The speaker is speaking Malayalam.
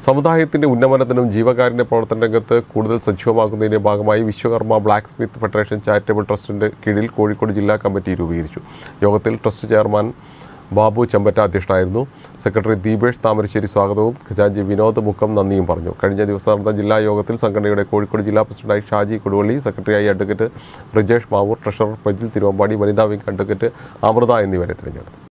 സമുദായത്തിന്റെ ഉന്നമനത്തിനും ജീവകാരുണ്യ പ്രവർത്തന രംഗത്ത് കൂടുതൽ സജീവമാക്കുന്നതിന്റെ ഭാഗമായി Vishwakarma blacksmith federation charitable ട്രസ്റ്റിന്റെ കീഴിൽ കോഴിക്കോട് ജില്ലാ കമ്മിറ്റി രൂപീകരിച്ചു. യോഗത്തിൽ ട്രസ്റ്റ് ചെയർമാൻ ബാബു ചെമ്പറ്റ അധ്യക്ഷനായിരുന്നു. സെക്രട്ടറി ദീപേഷ് താമരശ്ശേരി സ്വാഗതവും ഖജാൻജി വിനോദ് മുക്കം നന്ദിയും പറഞ്ഞു. കഴിഞ്ഞ ദിവസം നടന്ന ജില്ലാ യോഗത്തിൽ സംഘടനയുടെ കോഴിക്കോട് ജില്ലാ പ്രസിഡന്റായി ഷാജി കൊടുവള്ളി, സെക്രട്ടറിയായി അഡ്വക്കേറ്റ് ബ്രിജേഷ് മാവൂർ, ട്രഷറർ പ്രജിൽ തിരുവമ്പാടി, വനിതാ വിംഗ് അഡ്വക്കേറ്റ് അമൃത എന്നിവരെ തിരഞ്ഞെടുത്തു.